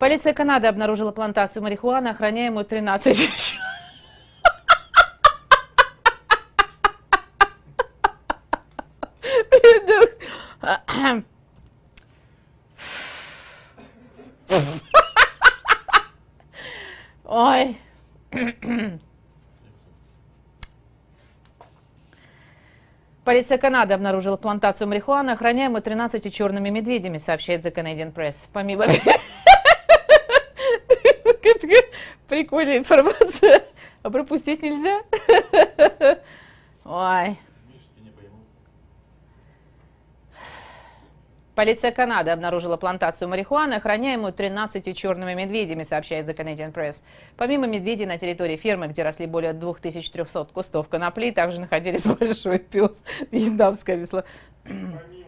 Полиция Канады обнаружила плантацию марихуаны, охраняемую 13. Ой. Полиция Канады обнаружила плантацию марихуаны, охраняемую 13 черными медведями, сообщает The Canadian Press. Помимо... Прикольная информация. А пропустить нельзя? Ой. Полиция Канады обнаружила плантацию марихуаны, охраняемую 13 черными медведями, сообщает The Canadian Press. Помимо медведей на территории фермы, где росли более 2300 кустов конопли, также находились большой пес, вьетнамская весла.